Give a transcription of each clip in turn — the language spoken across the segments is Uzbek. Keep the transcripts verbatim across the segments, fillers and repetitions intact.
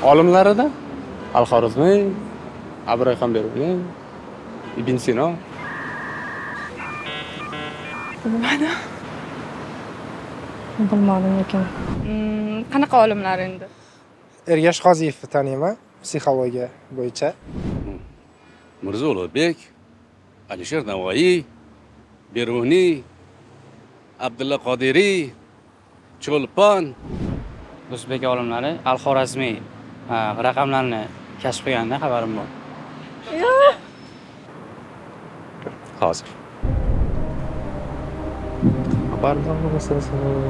olimlarida Al-Xorazmiy, Abraham Beruniy, Ibn Sino. Bilmadim. Bilmadim lekin. Qanaqa olimlar endi? Ergash Qoziyevni taniyman, psixologiya bo'yicha. Mirzo Ulug'bek, Alisher Navoiy, Beruniy, Abdulla Qodiriy, Cho'lpon. O'zbek olimlari Al-Xorazmiy raqamlarni kashf qilganidan xabarim bor. Hozir. Xabardor bo'lsangiz.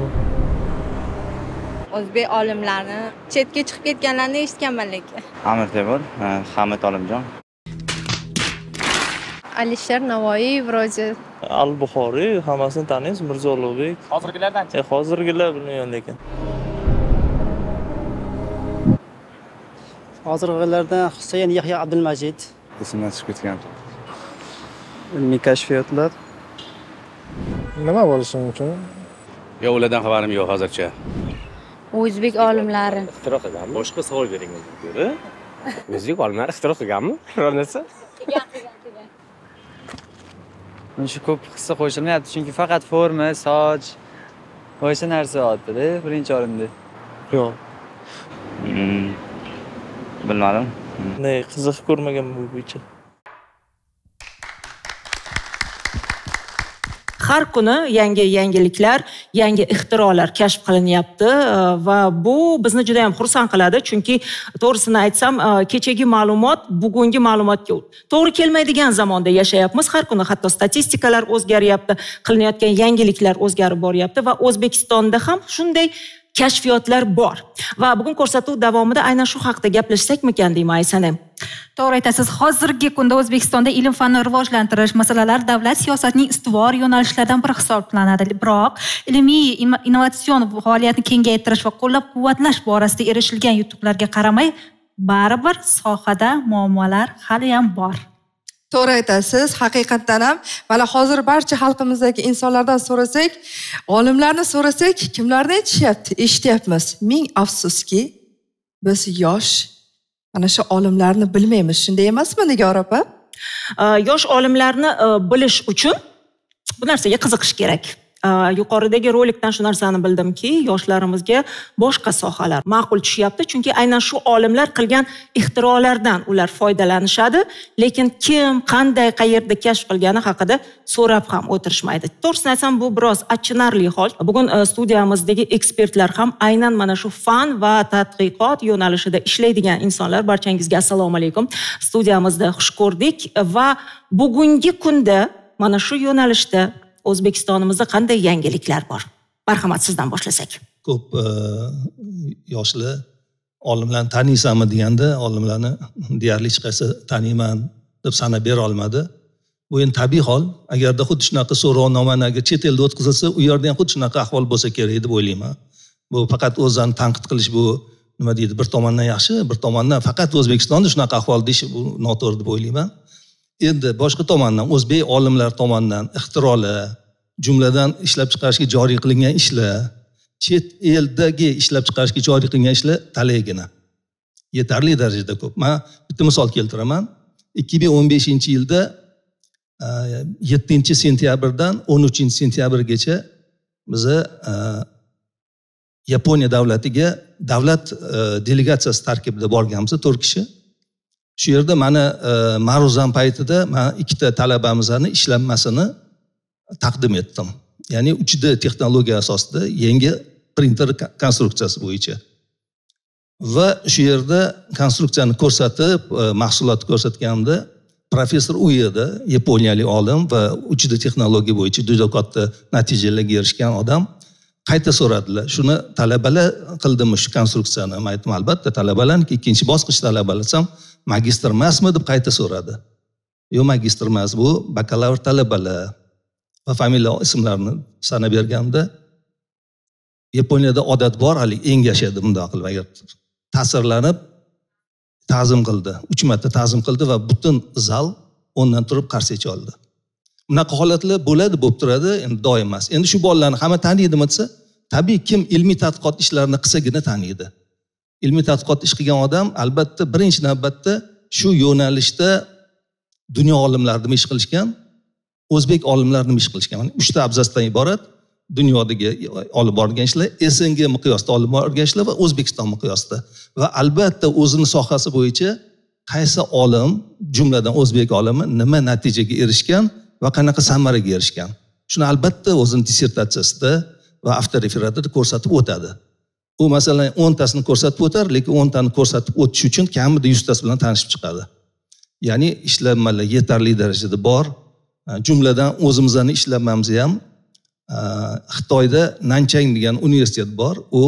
O'zbek olimlarini chetga chiqib ketganlarini eshitganman lekin. Amir Temur, Hamid Olimjon. Alisher Navoiy, vroje. Al-Buxoriy, hammasini taniysiz, Mirzo Ulug'bek. Hozirgilardan-chi? E, hozirgilar bilmayman lekin. Hozirgilardan Husayn Yahya Abdulmajid. Esimdan chiqib ketgan. Ilmiy kashfiyotlar. Nima bo'lishi mumkin? Yo, ulardan xabarim yo'q hozircha. O'zbek olimlari. Ixtiro qilganmi? Boshqa savol bering o'zi. O'zbek olimlari ixtiro qilganmi? Biror narsa? Qilgan, qilgan, qilgan. Men shu ko'p hissa qo'shilmayapti, chunki faqat forma, soch o'sha narsa otdi-da, birinchi o'rinda. Yo'q. Bilmadim. Ne, qiziq ko'rmagan bu bo'yicha. Har kuni yangi yangiliklar, yangi ixtirolar kashf qilinyapti va bu bizni juda ham xursand qiladi, chunki to'g'risini aytsam, kechagi ma'lumot bugungi ma'lumotga to'g'ri kelmaydigan zamonda yashayapmiz. Har kuni hatto statistikalar o'zgaryapti, qilinayotgan yangiliklar o'zgarib boryapti va O'zbekistonda ham shunday kashfiyotlar bor. Va bugun ko'rsatuv davomida aynan shu haqida gaplashsakmikan deyman Aysanem. To'g'ri aytasiz. Hozirgi kunda O'zbekistonda ilm fanni rivojlantirish masalalari davlat siyosatining ustuvor yo'nalishlaridan biri hisoblanadi. Biroq ilmiy innovatsion faoliyatni kengaytirish va qo'llab-quvvatlash borasida erishilgan yutuqlarga qaramay, baribir sohada muammolar hali ham bor. To'g'ri aytasiz, haqiqatdan ham mana hozir barcha xalqimizdagi insonlardan so'rasak, olimlarni so'rasak, kimlarni aytishyapti? Eshityapmiz. Ming afsuski, biz yosh ana shu olimlarni bilmaymiz. Shunday emasmi, Nigora opa? Yosh olimlarni bilish uchun bu narsaga qiziqish kerak. Yuqoridagi rolikdan shu narsani bildimki, yoshlarimizga boshqa sohalar ma'qul tushyapti, chunki aynan shu olimlar qilgan ixtirolardan ular foydalanishadi, lekin kim, qanday, qayerda kashf qilgani haqida so'rab ham o'tirishmaydi. To'g'risini aytsam, bu biroz achinarli hol. Bugun studiyamizdagi ekspertlar ham aynan mana shu fan va tadqiqot yo'nalishida ishlaydigan insonlar. Barchangizga assalomu alaykum. Studiyamizda xush ko'rdik va bugungi kunda mana shu yo'nalishda O'zbekistonimizda qanday yangiliklar bor? Marhamat, sizdan boshlasak. Ko'p yoshlar olimlarni taniysanmi deganda, olimlarni deyarli hech qaysi taniyman deb sanab bera olmadi. Bu endi tabiiy hol. Agarda xuddi shunaqa so'rovnomani agar chet elda o'tkazilsa, u yerda ham xuddi shunaqa ahvol bo'lsa kerak deb o'ylayman. Bu faqat o'zini tanqid qilish, bu nima deydi, bir tomondan yaxshi, bir tomondan faqat O'zbekistonda shunaqa ahvol deyish bu noto'g'ri deb o'ylayman. Endi boshqa tomondan o'zbek olimlar tomonidan ixtirolar, jumladan ishlab chiqarishga joriy qilingan ishlar, chet eldagi ishlab chiqarishga joriy qilingan ishlar talaygina. Yetarli darajada ko'p. Men bitta misol keltiraman. ikki ming o'n beshinchi yilda yettinchi sentyabrdan o'n uchinchi sentyabrgacha biz Yaponiya davlatiga davlat delegatsiyasi tarkibida borganmiz, to'rt kishi. Shu yerda mana ma'ruzam paytida men ikkita talabamizni ishlanmasini taqdim etdim. Ya'ni uch D texnologiya asosida yangi printer konstruksiyasi bo'yicha. Va shu yerda konstruksiyani ko'rsatib, mahsulotni ko'rsatganimda professor Ueda, yaponiyalik olim va uch D texnologiya bo'yicha juda katta natijalarga erishgan odam qayta so'radilar. Shuni talabalar qildimi shu konstruksiyani? Men aytdim, albatta talabalarniki, ikkinchi bosqich talabalasam magistr emasmi deb qayta so'radi. Yo'q, magistr emas, bu bakalavr talabalar va familiya ismlarini sanab berganimda, Yaponiyada odat bor, hali engashadi bunday qilib, agar ta'sirlanib ta'zim qildi, uch marta ta'zim qildi va butun zal o'rnidan turib qarshi oldi. Bunaqa holatlar bo'ladi, bo'lib turadi, endi doim emas. Endi shu bolalarni hamma taniydimi desa, tabiiy kim ilmiy tadqiqot ishlarini qilsagina taniydi. ilmiy tadqiqot ish qilgan odam albatta birinchi navbatda shu yo'nalishda dunyo olimlari nima ish qilishgan, o'zbek olimlari nima ish qilishgan. Mana uchta abzasdan iborat dunyodagi olib borgan ishlar, S N G miqyosida olib borgan ishlar va O'zbekiston miqyosida. Va albatta o'zining sohasi bo'yicha qaysi olim, jumladan o'zbek olimi nima natijaga erishgan va qanaqa samaraga erishgan. Shuni albatta o'zining dissertatsiyasida va avtoreferatida ko'rsatib o'tadi. U masalan o'ntasini ko'rsatib o'tar, lekin o'ntani ko'rsatib o'tish uchun kamida yuztasi bilan tanishib chiqadi. Ya'ni ishlanmalar yetarli darajada bor. Jumladan o'zimizning ishlanmamiz ham Xitoyda Nanchang degan universitet bor. U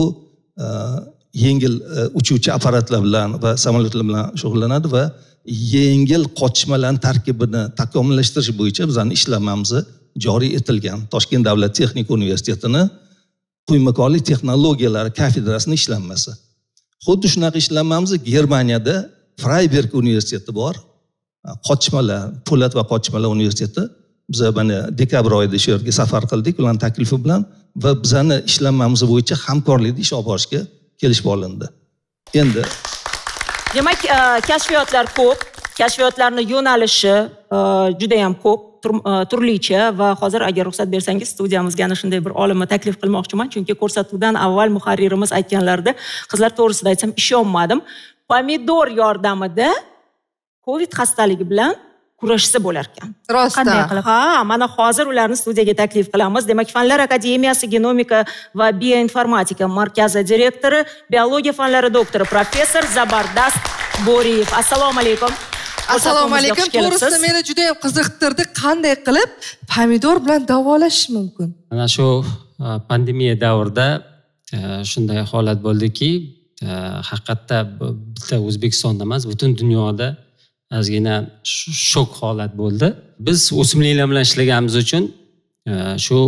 yengil uchuvchi apparatlar bilan va samolyotlar bilan shug'ullanadi va yengil qochmalarning tarkibini takomillashtirish bo'yicha bizning ishlanmamiz joriy etilgan. Toshkent davlat texnika universitetini quymakorlik texnologiyalari kafedrasini ishlanmasi. Xuddi shunaqa ishlanmamiz Germaniyada Freiberg universiteti bor. Qochmalar, po'lat va qochmalar universiteti. Biz mana dekabr oyida shu yerga safar qildik ularning taklifi bilan va bizani ishlanmamiz bo'yicha hamkorlikda ish olib borishga kelishib olindi. Endi demak, kashfiyotlar ko'p, kashfiyotlarning yo'nalishi juda ham ko'p, turlicha va hozir agar ruxsat bersangiz studiyamizga ana shunday bir olimni taklif qilmoqchiman, chunki ko'rsatuvdan avval muharririmiz aytganlarida qizlar to'g'risida aytsam ishonmadim. Pomidor yordamida Covid xastaligi bilan kurashsa bo'lar ekan. Rostdan. Ha, mana hozir ularni studiyaga taklif qilamiz. Demak, Fanlar akademiyasi genomika va bioinformatika markazi direktori, biologiya fanlari doktori, professor Zabardast Bo'riyev. Assalomu alaykum. Assalomu alaykum. To'g'risi meni juda ham qiziqtirdi, qanday qilib pomidor bilan davolash mumkin? Mana shu pandemiya davrida shunday holat bo'ldiki, haqiqatda bitta O'zbekistonda emas, butun dunyoda ozgina shok holat bo'ldi. Biz o'simliklar bilan ishlaganimiz uchun shu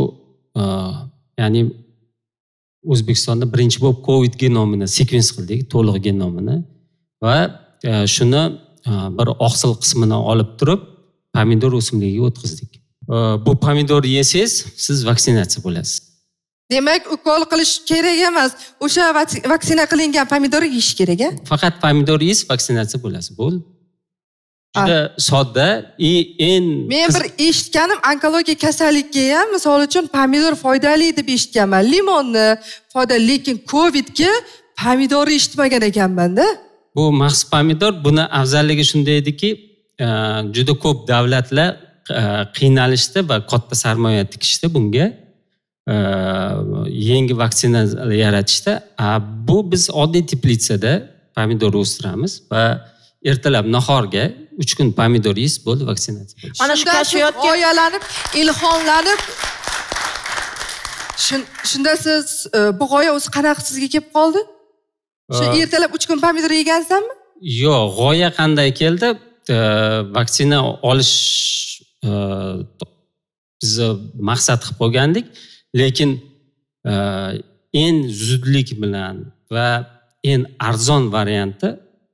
ya'ni O'zbekistonda birinchi bo'lib Covid genomini sekvens qildik, to'liq genomini va shuni bir oqsil qismini olib turib pomidor o'simligiga o'tkazdik. Bu pomidor yesangiz, siz vaksinatsiya bo'lasiz. Demak, ukol qilish kerak emas. O'sha vaksina qilingan pomidorni yeyish kerak-a? Faqat pomidor yeysiz, vaksinatsiya bo'lasiz. Bo'ldi. Juda sodda, en men bir eshitganim onkologiya kasallikka ham misol uchun pomidor foydali deb eshitganman. Limonni foydali, lekin Covidga pomidorni eshitmagan ekanman-da. Bu maxsus pomidor, buni afzalligi shunday ediki, juda ko'p davlatlar qiynalishdi va katta sarmoya tikishdi bunga. Yangi vaksinalar yaratishdi. Bu biz oddiy teplitsada pomidor o'stiramiz va ertalab nahorga uch kun pomidor yeysiz, bo'ldi, vaksinatsiya bo'lish. Mana shu kashfiyotga g'oyalanib, ilhomlanib shunda siz bu g'oya o'zi qanaqa sizga kelib qoldi? Shu ertalab uch kun pomidor yegansanmi? Yo'q, g'oya qanday keldi? Vaksina olish biz maqsad qilib qo'ygandik, lekin eng zudlik bilan va eng arzon varianti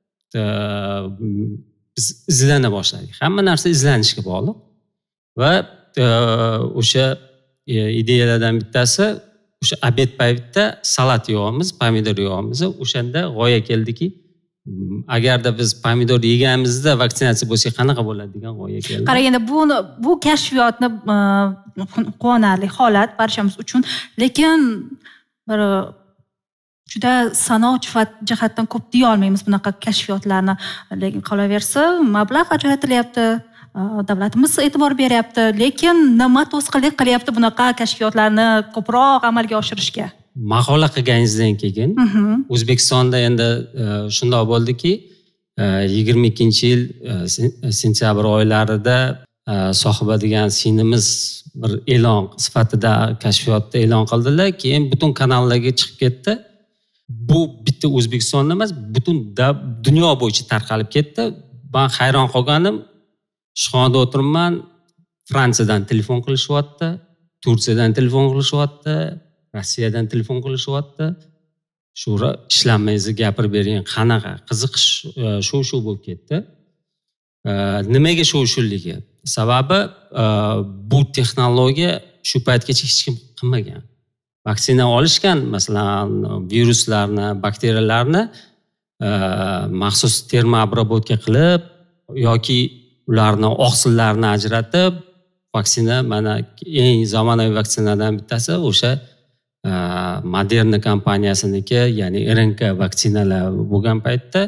biz izlana boshladik. Hamma narsa izlanishga bog'liq va o'sha ideyalardan bittasi o'sha obed paytida salat yeyamiz, pomidor yeyamiz. O'shanda g'oya keldiki, agarda biz pomidor yeganimizda vaksinatsiya bo'lsa qanaqa bo'ladi degan g'oya keldi. Qaraganda bu bu kashfiyotni quvonarli holat barchamiz uchun, lekin bir juda sanoat jihatdan ko'p deya olmaymiz bunaqa kashfiyotlarni, lekin qolaversa mablag' ajratilyapti, davlatimiz e'tibor beryapti, lekin nima to'sqinlik qilyapti bunaqa kashfiyotlarni ko'proq amalga oshirishga? Maqola qilganingizdan keyin O'zbekistonda endi shunday bo'ldiki, yigirma ikkinchi yil sentyabr oylarida Sohiba degan singlimiz bir e'lon sifatida kashfiyotda e'lon qildilar, keyin butun kanallarga chiqib ketdi. Bu bitta O'zbekistonda emas, butun dunyo bo'yicha tarqalib ketdi. Men hayron qolganim, Shixonada o'tiribman, Fransiyadan telefon qilishyapti, Turkiyadan telefon qilishyapti, Rossiyadan telefon qilishyapti. Shu ishlanmangizni gapirib bering, qanaqa qiziqish shu-shu bo'lib ketdi. Nimaga shu-shuligi? Sababi bu texnologiya shu paytgacha hech kim qilmagan. Vaksina olishgan, masalan, viruslarni, bakteriyalarni maxsus termoobработка qilib yoki ularni oqsillarini ajratib vaksina, mana eng zamonaviy vaksinadan bittasi o'sha Moderna kompaniyasiniki, ya'ni R N K vaksinalar bo'lgan paytda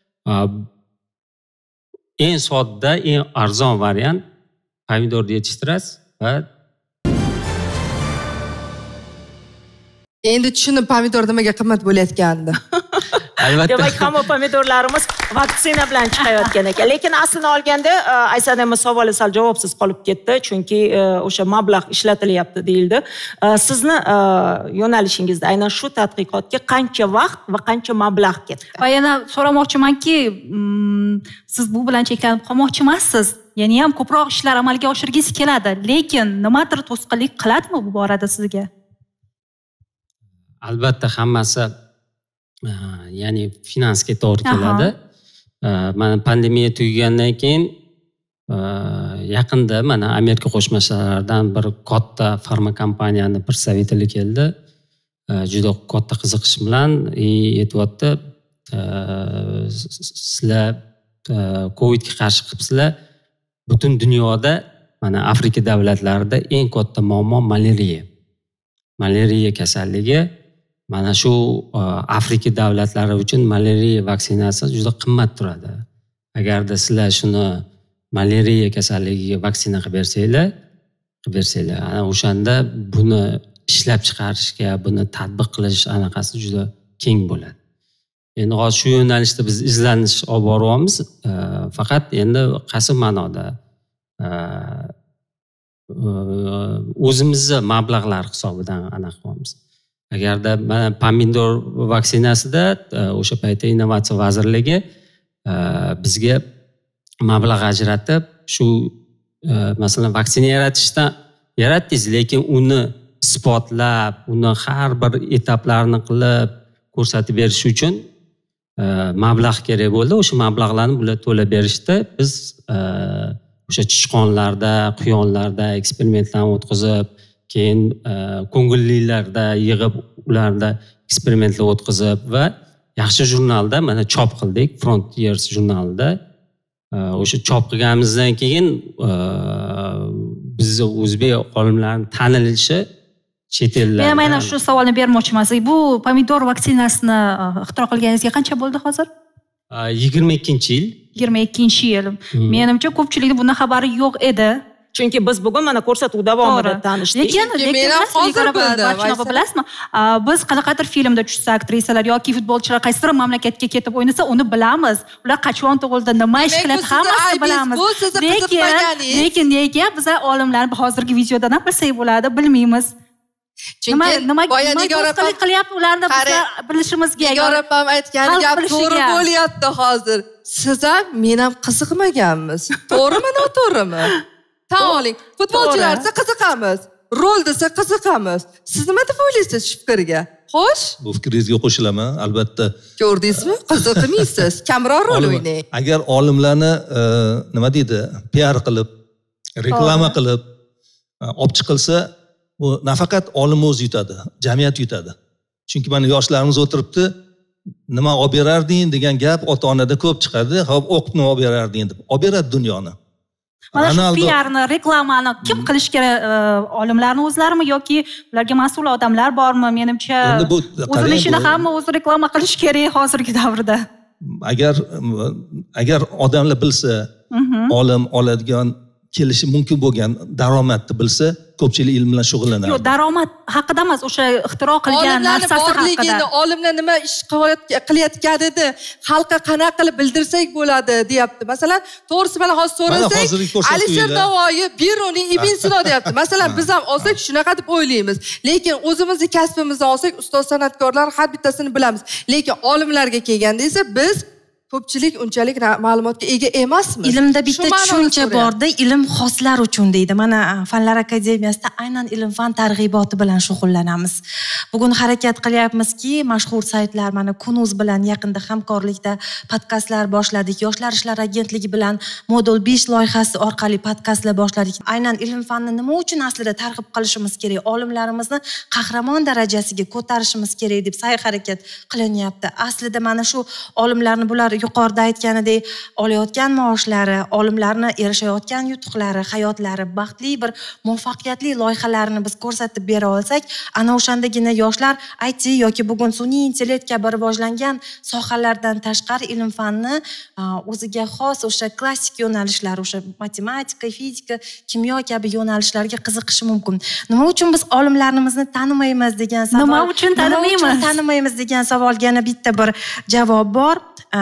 eng sodda, eng arzon variant pomidorni yetishtirasiz va endi tushundim pomidor nimaga qimmat bo'layotganini. Albatta. Demak, hamma pomidorlarimiz vaksina bilan chiqayotgan ekan. Lekin aslini olganda, Aysel ema savoli sal javobsiz qolib ketdi, chunki o'sha mablag' ishlatilyapti deyildi. Sizni yo'nalishingizda aynan shu tadqiqotga qancha vaqt va qancha mablag' ketdi? Va yana so'ramoqchimanki, siz bu bilan cheklanib qolmoqchi emassiz? Ya'ni ham ko'proq ishlar amalga oshirgisi keladi, lekin nimadir to'sqinlik qiladimi bu borada sizga? Albatta hammasi ya'ni finansga to'g'ri keladi. Mana pandemiya tugagandan keyin yaqinda mana Amerika Qo'shma Shtatlaridan bir katta farma kompaniyani представители keldi. Juda katta qiziqish bilan aytyapti, sizlar Covidga qarshi qilibsizlar. Butun dunyoda mana Afrika davlatlarida eng katta muammo malariya. Malariya kasalligi. Mana shu Afrika davlatlari uchun malariya vaksinasi juda qimmat turadi. Agarda sizlar shuni malariya kasalligiga vaksina qilib bersanglar, qilib bersanglar, ana o'shanda buni ishlab chiqarishga, buni tatbiq qilish anaqasi juda keng bo'ladi. Endi hozir shu yo'nalishda biz izlanish olib boryapmiz. Faqat endi qaysi ma'noda o'zimizni mablag'lar hisobidan aniq qilyapmiz. Agarda mana pomidor vaksinasida o'sha paytda innovatsiya vazirligi bizga mablag' ajratib, shu masalan vaksina yaratishdan yaratdingiz, lekin uni isbotlab, uni har bir etaplarini qilib ko'rsatib berish uchun mablag' kerak bo'ldi. O'sha mablag'larni bular to'lab berishdi. Biz o'sha chichqonlarda, quyonlarda eksperimentlarni o'tkazib, keyin ko'ngillilarda yig'ib ularda eksperimentlar o'tkazib va yaxshi jurnalda mana chop qildik, Frontiers jurnalida. O'sha chop qilganimizdan keyin bizni o'zbek olimlarining tanilishi chet ellarda. Men mana shu savolni bermoqchiman. Bu pomidor vaksinasini ixtiro qilganingizga qancha bo'ldi hozir? yigirma ikkinchi yil. yigirma ikkinchi yil. Menimcha ko'pchilikning bundan xabari yo'q edi. Chunki biz bugun mana ko'rsatuv davomida tanishdik. Lekin lekin hozir bildim. Bilasizmi? Biz qanaqadir filmda tushsa aktrisalar yoki futbolchilar qaysidir mamlakatga ketib o'ynasa, uni bilamiz. Ular qachon tug'ildi, nima ish qiladi, hammasini bilamiz. Lekin lekin nega biz olimlar hozirgi videodan ham bilsak bo'ladi, bilmaymiz. Chunki nima boya Nigora opam qilyapti, ularni biz bilishimizga. Nigora opam aytgan gap to'g'ri bo'lyapti hozir. Siz ham, men ham qiziqmaganmiz. To'g'rimi, noto'g'rimi? Tan oling, futbolchilar desa qiziqamiz, rol desa qiziqamiz. Siz nima deb o'ylaysiz shu fikrga? Xo'sh? Bu fikringizga qo'shilaman, albatta. Ko'rdingizmi? Qiziqmaysiz, kamroq rol o'ynang. Agar olimlarni nima deydi, P R qilib, reklama qilib olib chiqilsa, bu nafaqat olim o'zi yutadi, jamiyat yutadi. Chunki mana yoshlarimiz o'tiribdi, nima olib berarding degan gap ota-onada ko'p chiqadi. Xo'p, o'qib nima olib berarding deb. Olib beradi dunyoni. Mana shu P R ni, reklamani kim qilish kerak? Olimlarni o'zlarimi yoki ularga mas'ul odamlar bormi? Menimcha o'zini ishini hamma o'zi reklama qilish kerak hozirgi davrda. Agar agar odamlar bilsa, olim oladigan kelishi mumkin bo'lgan daromadni bilsa, ko'pchilik ilm bilan shug'ullanadi. Yo'q, daromad haqida emas, o'sha ixtiro qilgan narsasi haqida. Olimlar nima ish qilayotganini xalqqa qanaqa qilib bildirsak bo'ladi, deyapti. Masalan, to'g'risi bilan hozir so'rasak, Alisher Navoiy, Biruniy, Ibn Sino deyapti. Masalan, biz ham olsak shunaqa deb o'ylaymiz. Lekin o'zimizning kasbimizni olsak, ustoz san'atkorlar har bittasini bilamiz. Lekin olimlarga kelganda esa biz ko'pchilik unchalik ma'lumotga ega emasmiz. Ilmda bitta Shu ma'noni tushuncha so'rayapman. borda, ilm xoslar uchun deydi. Mana Fanlar akademiyasida aynan ilm fan targ'iboti bilan shug'ullanamiz. Bugun harakat qilyapmizki, mashhur saytlar mana Kunuz bilan yaqinda hamkorlikda podkastlar boshladik. Yoshlar ishlari agentligi bilan Modul besh loyihasi orqali podkastlar boshladik. Aynan ilm fanni nima uchun aslida targ'ib qilishimiz kerak? Olimlarimizni qahramon darajasiga ko'tarishimiz kerak deb sa'y-harakat qilinyapti. Aslida mana shu olimlarni bular yuqorida aytganidek olayotgan maoshlari, olimlarni erishayotgan yutuqlari, hayotlari, baxtli bir muvaffaqiyatli loyihalarini biz ko'rsatib bera olsak, ana o'shandagina yoshlar I T yoki bugun sun'iy intellekt kabi rivojlangan sohalardan tashqari ilm fanni o'ziga xos o'sha klassik yo'nalishlar, o'sha matematika, fizika, kimyo kabi yo'nalishlarga qiziqishi mumkin. Nima uchun biz olimlarimizni tanimaymiz degan savol. Nima uchun tanimaymiz? Nima uchun tanimaymiz degan savolga bitta bir javob bor.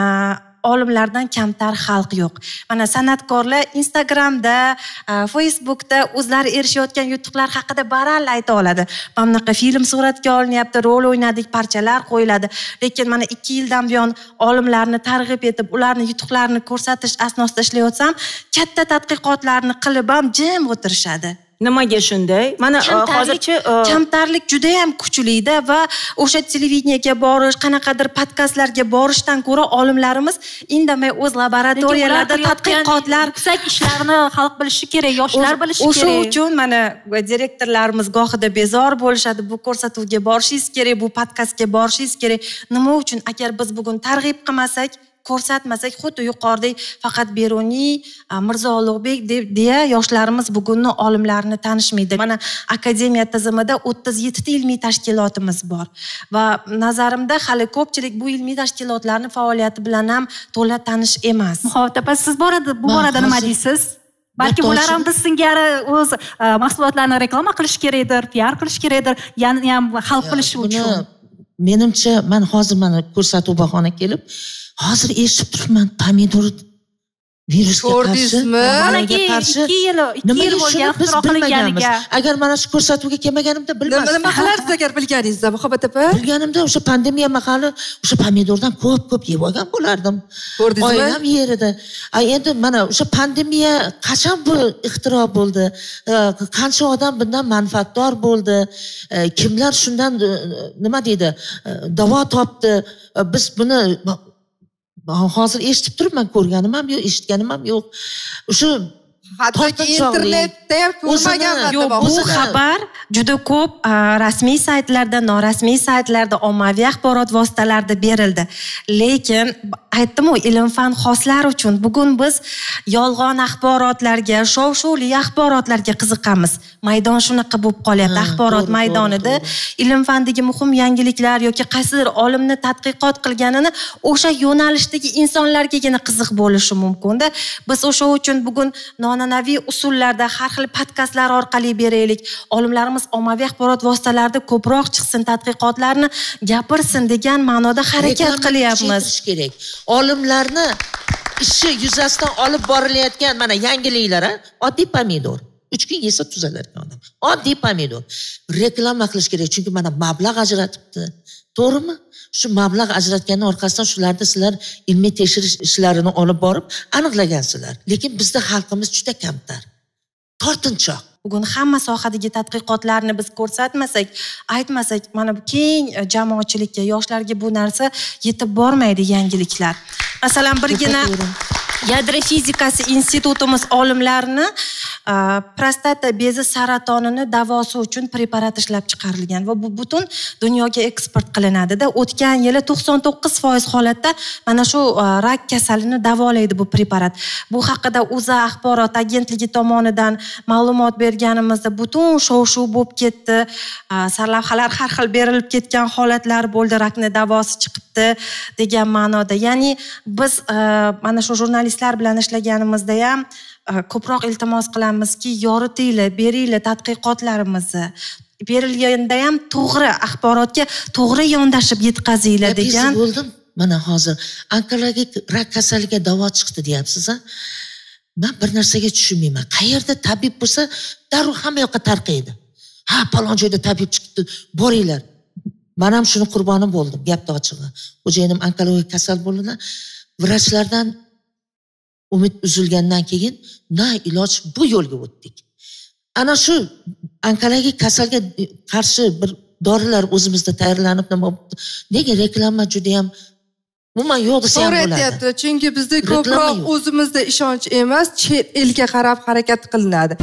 Olimlardan kamtar xalq yo'q. Mana san'atkorlar Instagramda, Facebookda o'zlari erishayotgan yutuqlar haqida baralla ayta oladi. Mana bunaqa film suratga olinyapti, rol o'ynadik, parchalar qo'yiladi. Lekin mana ikki yildan buyon olimlarni targ'ib etib, ularning yutuqlarini ko'rsatish asnosida ishlayapsam, katta tadqiqotlarni qilib ham jim o'tirishadi. Nimaga shunday? Mana hozircha kamtarlik juda ham kuchli-da va o'sha televideniyaga borish, qanaqadir podkastlarga borishdan ko'ra olimlarimiz indamay o'z laboratoriyalarida tadqiqotlar, yuksak ishlarni xalq bilishi kerak, yoshlar bilishi kerak. O'sha uchun mana direktorlarimiz gohida bezor bo'lishadi. Bu ko'rsatuvga borishingiz kerak, bu podkastga borishingiz kerak. Nima uchun? Agar biz bugun targ'ib qilmasak, ko'rsatmasak, xuddi yuqoridagi faqat Beruniy, Mirzo Ulug'bek deya yoshlarimiz bugunni olimlarini tanishmaydi. Mana akademiya tizimida o'ttiz yettita ilmiy tashkilotimiz bor va nazarimda hali ko'pchilik bu ilmiy tashkilotlarning faoliyati bilan ham to'la tanish emas. Muhofat opa, siz borada bu borada nima deysiz? Balki ular ham biz singari o'z mahsulotlarini reklama qilish kerakdir, P R qilish kerakdir, ya'ni ham xalq bilishi uchun. Menimcha, men hozir mana ko'rsatuv bahona kelib, hozir eshitib turibman, pomidor virusga qarshi, Manaki ikki yil, ikki yil bo'lgan ixtiro qilinganiga. Agar mana shu ko'rsatuvga kelmaganimda bilmasdim. Nima qilarsiz agar bilganingizda, Muhabbat opa? Bilganimda o'sha pandemiya mahali o'sha pomidordan ko'p-ko'p yeb olgan bo'lardim. Ko'rdingizmi? Oilam yer edi. Endi mana o'sha pandemiya qachon bu ixtiro bo'ldi? Qancha odam bundan manfaatdor bo'ldi? Kimlar shundan nima deydi? Davo topdi? Biz buni hozir eshitib turibman, ko'rganim ham yo'q, eshitganim ham yo'q. O'sha hattoki internetda ham ko'rmaganman. Yo'q, bu xabar juda ko'p rasmiy saytlarda, norasmiy saytlarda, ommaviy axborot vositalarida berildi. Lekin aytdim-ku, ilm fan xoslar uchun bugun biz yolg'on axborotlarga, shov-shuvli axborotlarga qiziqamiz. Maydon shunaqa bo'lib qolyapti. Axborot maydonida ilm fandagi muhim yangiliklar yoki qaysidir olimni tadqiqot qilganini o'sha yo'nalishdagi insonlargagina qiziq bo'lishi mumkin-da. Biz o'sha uchun bugun an'anaviy usullarda har xil podkastlar orqali beraylik. Olimlarimiz ommaviy axborot vositalarida ko'proq chiqsin, tadqiqotlarni gapirsin degan ma'noda harakat qilyapmiz. Kerak. Olimlarni ishi yuzasidan olib borilayotgan mana yangiliklar, oddiy pomidor. uch kun yesa tuzalar ekan odam. Oddiy pomidor. Reklama qilish kerak, chunki mana mablag' ajratibdi. To'g'rimi? Shu mablag' ajratganning orqasidan shularda sizlar ilmiy tekshirish ishlarini olib borib aniqlagansizlar. Lekin bizda xalqimiz juda kamtar. Tortinchoq. Bugun hamma sohadagi tadqiqotlarni biz ko'rsatmasak, aytmasak, mana bu keng jamoatchilikka, yoshlarga bu narsa yetib bormaydi, yangiliklar. Masalan, birgina Yadro fizikasi institutimiz olimlarini prostata bezi saratonini davosi uchun preparat ishlab chiqarilgan va bu butun dunyoga eksport qilinadi-da. O'tgan yili to'qson to'qqiz foiz holatda mana shu rak kasalini davolaydi bu preparat. Bu haqida O'zA axborot agentligi tomonidan ma'lumot berganimizda butun shov-shuv bo'lib ketdi. Sarlavhalar har xil berilib ketgan holatlar bo'ldi, rakni davosi chiqibdi degan ma'noda. Ya'ni biz mana shu jurnalistlar bilan ishlaganimizda ham ko'proq iltimos qilamizki, yoritinglar, beringlar tadqiqotlarimizni. Berilganda ham to'g'ri axborotga to'g'ri yondashib yetkazinglar degan. Bo'ldim. Mana hozir onkologik rak kasaliga davo chiqdi deyapsiz, ha? Men bir narsaga tushunmayman. Qayerda tabib bo'lsa, darrov hamma yoqqa tarqaydi. Ha, palon joyda tabib chiqdi, boringlar. Men ham shuni qurboni bo'ldim, gapni ochig'i. Xo'jayinim onkologik kasal bo'ldilar. vrachlardan umid uzilgandan keyin na iloj bu yo'lga o'tdik. Ana shu onkologik kasalga qarshi bir dorilar o'zimizda tayyorlanib nima bo'libdi? Nega reklama juda ham umuman yo'q desa ham bo'ladi. To'g'ri aytyapti, chunki bizda ko'proq o'zimizda ishonch emas, chet elga qarab harakat qilinadi.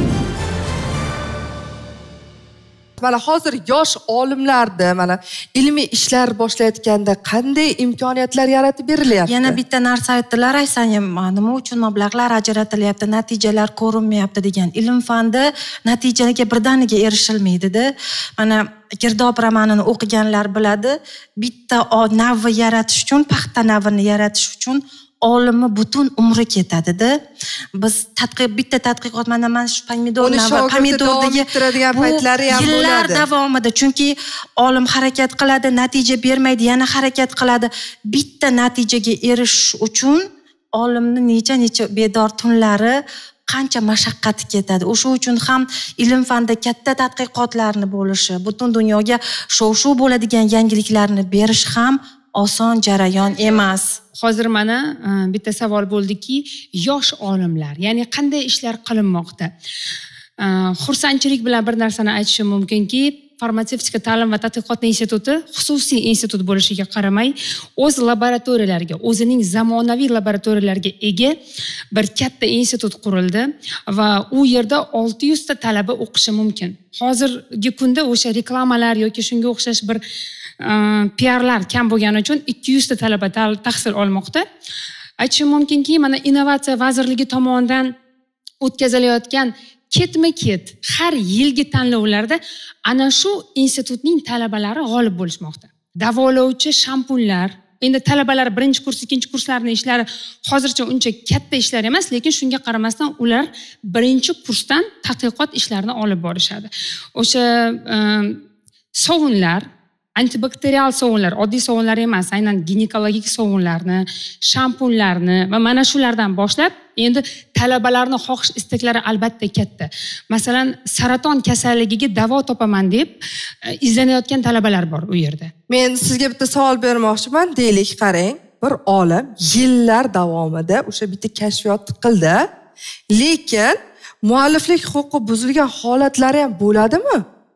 Mana hozir yosh olimlarda mana ilmiy ishlar boshlayotganda qanday imkoniyatlar yaratib berilyapti? Yana bitta narsa aytdilar, aysan, nima uchun mablag'lar ajratilyapti, natijalar ko'rinmayapti degan. Ilm fanda natijaga birdaniga erishilmaydi-da. Mana Girdob romanini o'qiganlar biladi. Bitta navni yaratish uchun, paxta navini yaratish uchun olimi butun umri ketadi-da. Biz tadqiq bitta tadqiqot mana mana shu pomidor navi, pomidordagi paytlari ham bo'ladi. Yillar davomida, chunki olim harakat qiladi, natija bermaydi, yana harakat qiladi. Bitta natijaga erishish uchun olimni necha-necha bedor tunlari, qancha mashaqqati ketadi. O'sha uchun ham ilm fanda katta tadqiqotlarni bo'lishi, butun dunyoga shov-shuv bo'ladigan yangiliklarni berish ham oson jarayon emas. Hozir mana bitta savol bo'ldiki, yosh olimlar, ya'ni qanday ishlar qilinmoqda? Xursandchilik bilan bir narsani aytishim mumkinki, farmatsevtika ta'lim va tadqiqot instituti xususiy institut bo'lishiga qaramay, o'z laboratoriyalariga, o'zining zamonaviy laboratoriyalariga ega bir katta institut qurildi va u yerda olti yuz ta talaba o'qishi mumkin. Hozirgi kunda o'sha reklamalar yoki shunga o'xshash bir P R'lar kam bo'lgani uchun ikki yuz ta talaba tahsil olmoqda. Aytishim mumkinki, mana innovatsiya vazirligi tomonidan o'tkazilayotgan ketma-ket har yilgi tanlovlarda ana shu institutning talabalari g'olib bo'lishmoqda. Davolovchi shampunlar, endi talabalar birinchi kurs, ikkinchi kurslarning ishlari hozircha uncha katta ishlar emas, lekin shunga qaramasdan ular birinchi kursdan tadqiqot ishlarini olib borishadi. O'sha sovunlar, antibakterial sovunlar, oddiy sovunlar emas, aynan ginekologik sovunlarni, shampunlarni va mana shulardan boshlab endi talabalarning xohish istaklari albatta katta. Masalan, saraton kasalligiga davo topaman deb izlanayotgan talabalar bor u yerda. Men sizga bitta savol bermoqchiman. Deylik, qarang, bir olim yillar davomida o'sha bitta kashfiyot qildi, lekin mualliflik huquqi buzilgan holatlari ham bo'ladimi?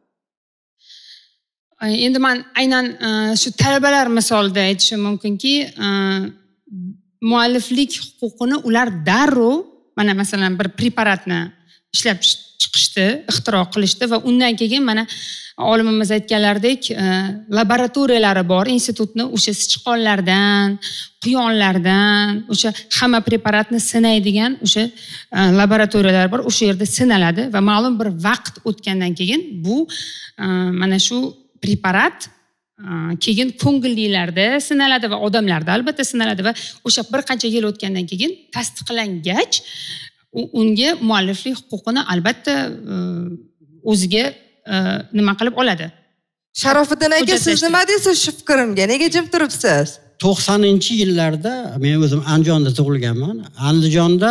Endi men aynan shu talabalar misolida aytishim mumkinki, mualliflik huquqini ular darrov, mana masalan bir preparatni ishlab chiqishdi, ixtiro qilishdi va undan keyin mana olimimiz aytganlaridek laboratoriyalari bor, institutni o'sha sichqonlardan, quyonlardan, o'sha hamma preparatni sinaydigan o'sha laboratoriyalar bor, o'sha yerda sinaladi va ma'lum bir vaqt o'tgandan keyin bu mana shu preparat keyin ko'ngillilarda sinaladi va odamlarda albatta sinaladi va o'sha bir qancha yil o'tgandan keyin tasdiqlangach unga mualliflik huquqini albatta o'ziga nima qilib oladi. Sharofiddin aka, siz nima deysiz shu fikrimga? Nega jim turibsiz? to'qsoninchi yillarda men o'zim Andijonda tug'ilganman. Andijonda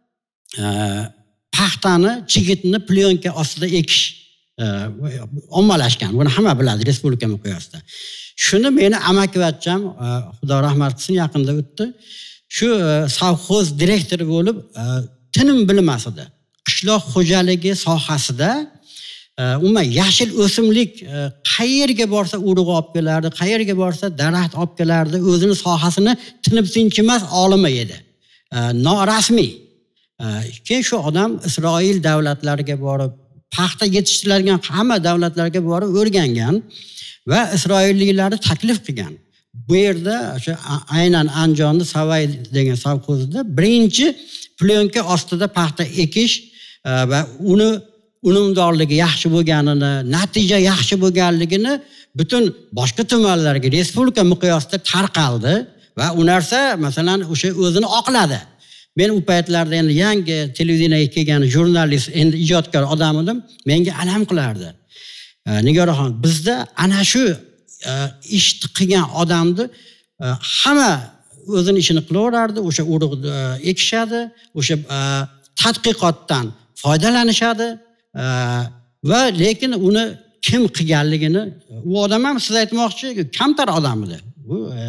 paxtani, chigitni plyonka ostida ekish ommalashgan. Buni hamma biladi respublika miqyosida. Shuni meni amakivachcham, Xudo rahmat qilsin, yaqinda o'tdi. Shu savxoz direktori bo'lib, tinim bilmas edi. Qishloq xo'jaligi sohasida umuman yashil o'simlik qayerga borsa urug' olib kelardi, qayerga borsa daraxt olib kelardi, o'zini sohasini tinib tinchimas olimi edi. Norasmiy. Keyin shu odam Isroil davlatlariga borib, paxta yetishtiriladigan hamma davlatlarga borib o'rgangan va isroilliklarni taklif qilgan. Bu yerda o'sha aynan Andijonda Savay degan savxozda birinchi plyonka ostida paxta ekish va uni unumdorligi yaxshi bo'lganini, natija yaxshi bo'lganligini butun boshqa tumanlarga respublika miqyosida tarqaldi va u narsa masalan o'sha o'zini oqladi. Men u paytlarda endi yangi televideniyega kelgan jurnalist, endi ijodkor odam edim, menga alam qilardi. Nigoraxon, bizda ana shu ishni qilgan odamni hamma o'zini ishini qilaverardi, o'sha urug' ekishadi, o'sha tadqiqotdan foydalanishadi va lekin uni kim qilganligini, u odam ham siz aytmoqchi, kamtar odam edi. Bu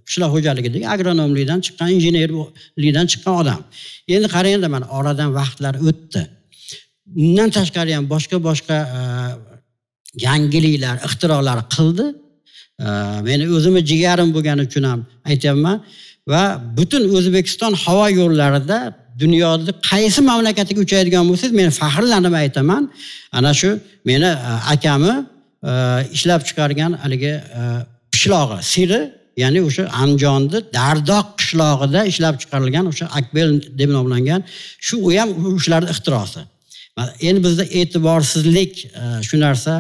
qishloq xo'jaligidagi agronomlikdan chiqqan, injenerlikdan chiqqan odam. Endi qarang, mana oradan vaqtlar o'tdi. Bundan tashqari ham boshqa boshqa yangiliklar, ixtirolar qildi. Meni o'zimni jigarim bo'lgani uchun ham aytayapman va butun O'zbekiston havo yo'llarida dunyoda qaysi mamlakatga uchaydigan bo'lsangiz, men faxrlanib aytaman, ana shu meni akamni ishlab chiqargan haligi pishlog'i, siri, ya'ni o'sha Andijonda Dardoq qishlog'ida ishlab chiqarilgan o'sha Akbel deb nomlangan, shu u ham o'shalarning ixtirosi. Endi bizda e'tiborsizlik shu narsa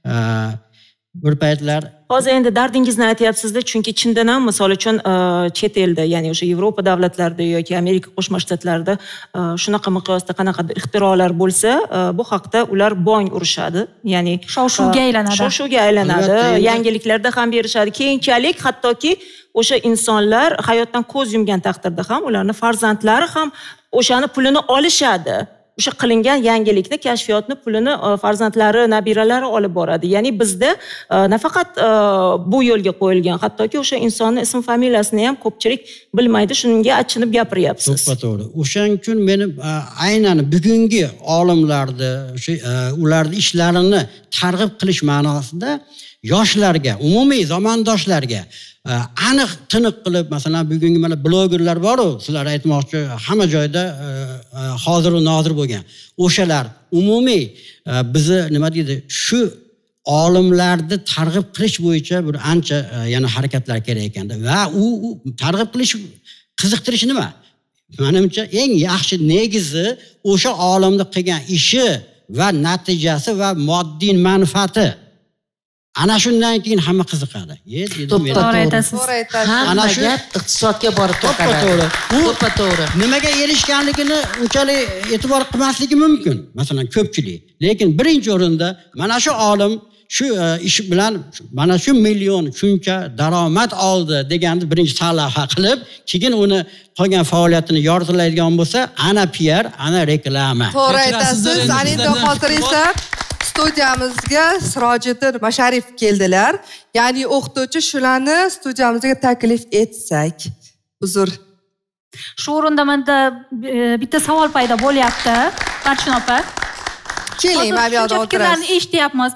bir paytlar hozir endi dardingizni aytyapsizda, chunki chindan ham misol uchun chet elda, ya'ni o'sha Yevropa davlatlarida yoki Amerika Qo'shma Shtatlarida shunaqa miqyosda qanaqadir ixtirolar bo'lsa, bu haqda ular bong urishadi, ya'ni shov-shuvga aylanadi. Shov-shuvga aylanadi, yangiliklarda ham berishadi. Keyinchalik hattoki o'sha insonlar hayotdan ko'z yumgan taqdirda ham ularning farzandlari ham o'shani pulini olishadi. O'sha qilingan yangilikni, kashfiyotni pulini farzandlari, nabiralari olib boradi. Ya'ni bizda nafaqat bu yo'lga qo'yilgan, hattoki o'sha insonning ism familiyasini ham ko'pchilik bilmaydi, shunga achinib gapiryapsiz. To'g'ri. O'shaning uchun meni aynan bugungi olimlarni, o'sha ularning ishlarini targ'ib qilish ma'nosida yoshlarga, umumiy zamondoshlarga aniq tiniq qilib, masalan, bugungi mana blogerlar bor-ku, sizlar aytmoqchi, hamma joyda hozir va nozir bo'lgan. O'shalar umumiy bizni nima deydi, shu olimlarni targ'ib qilish bo'yicha bir ancha yana harakatlar kerak ekanda. Va u targ'ib qilish, qiziqtirish nima? Menimcha eng yaxshi negizi o'sha olimning qilgan ishi va natijasi va moddiy manfaati. Ana shundan keyin hamma qiziqadi. To'g'ri aytasiz. Ana shu iqtisodga borib to'xtaladi. To'ppa to'g'ri. Nimaga erishganligini unchalik e'tibor qilmasligi mumkin, masalan, ko'pchilik. Lekin birinchi o'rinda mana shu olim shu ish bilan mana shu million shuncha daromad oldi deganni birinchi sarlavha qilib, keyin uni qolgan faoliyatini yoritiladigan bo'lsa, ana P R, ana reklama. To'g'ri aytasiz. Endi hozir esa studiyamizga Sirojiddin Masharif keldilar. Ya'ni o'qituvchi, shularni studiyamizga taklif etsak. Uzr. Shu o'rinda menda bitta savol paydo bo'lyapti. Barchinoy opa. Keling, men bu yerda o'tiramiz. Fikrlarni eshityapmiz.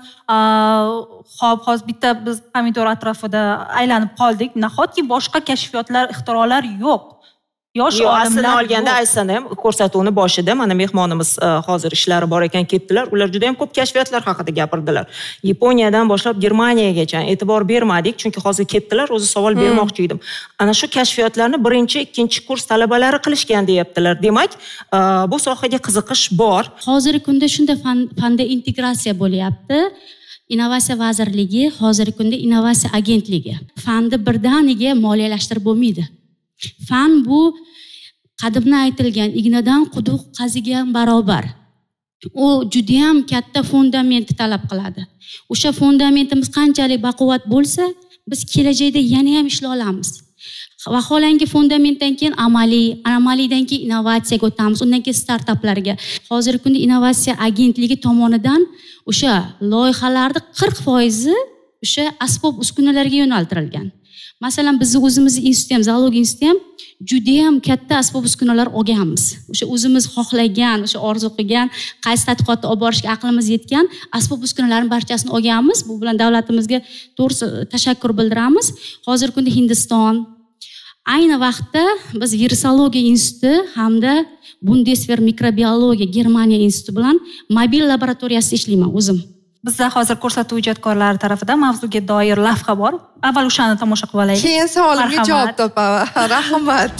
Xo'p, hozir bitta biz pomidor atrofida aylanib qoldik. Nahotki boshqa kashfiyotlar, ixtirolar yo'q. Yosh olimlar olganda aytsam ham ko'rsatuvni boshida mana mehmonimiz hozir ishlari bor ekan ketdilar. Ular juda ham ko'p kashfiyotlar haqida gapirdilar. Yaponiyadan boshlab Germaniyagacha e'tibor bermadik, chunki hozir ketdilar, o'zi savol bermoqchi edim. Ana shu kashfiyotlarni birinchi, ikkinchi kurs talabalari qilishgan deyaptilar. Demak, bu sohaga qiziqish bor. Hozirgi kunda shunda fanda integratsiya bo'lyapti. Innovatsiya vazirligi, hozirgi kunda innovatsiya agentligi. Fanni birdaniga moliyalashtirib bo'lmaydi. Fan bu qadimda aytilgan ignadan quduq qazigan barobar. U juda ham katta fundamentni talab qiladi. O'sha fundamentimiz qanchalik baquvvat bo'lsa, biz kelajakda yana ham ishlay olamiz. Vaholanki fundamentdan keyin amaliy, amaliydan keyin innovatsiyaga o'tamiz, undan keyin startaplarga. Hozirgi kunda innovatsiya agentligi tomonidan o'sha loyihalarning qirq foizi o'sha asbob uskunalarga yo'naltirilgan. Masalan, biz o'zimizni institut, zoologiya instituti ham juda ham katta asbob uskunalar olganmiz. O'sha o'zimiz xohlagan, o'sha orzu qilgan, qaysi tadqiqotni olib borishga aqlimiz yetgan asbob uskunalarning barchasini olganmiz. Bu bilan davlatimizga to'g'risi tashakkur bildiramiz. Hozirgi kunda Hindiston, ayni vaqtda biz virusologiya instituti hamda Bundeswehr mikrobiologiya Germaniya instituti bilan mobil laboratoriyasida ishlayman o'zim. Bizda hozir ko'rsatuv ijodkorlari tarafidan mavzuga doir lavha bor. Avval o'shani tomosha qilib olaylik. Keyin savolimga javob topaman. Rahmat.